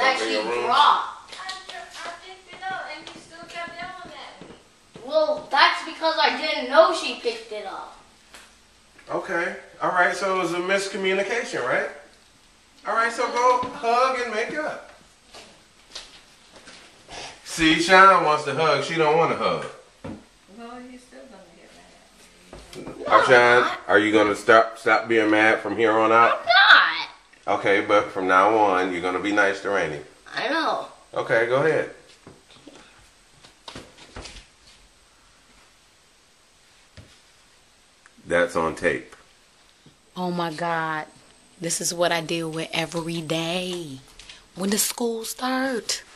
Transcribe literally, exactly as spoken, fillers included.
actually your room? dropped. I, I picked it up and you still kept yelling at me. Well, that's because I didn't know she picked it up. Okay. All right. So it was a miscommunication, right? All right. So go hug and make up. See, Sean wants to hug. She don't want to hug. Well, he's still gonna get mad at me. No, Sean, I'm not. are you gonna stop stop being mad from here on out? I'm not. Okay, but from now on, you're gonna be nice to Rainy. I know. Okay, go ahead. That's on tape. Oh my God, this is what I deal with every day when the school starts.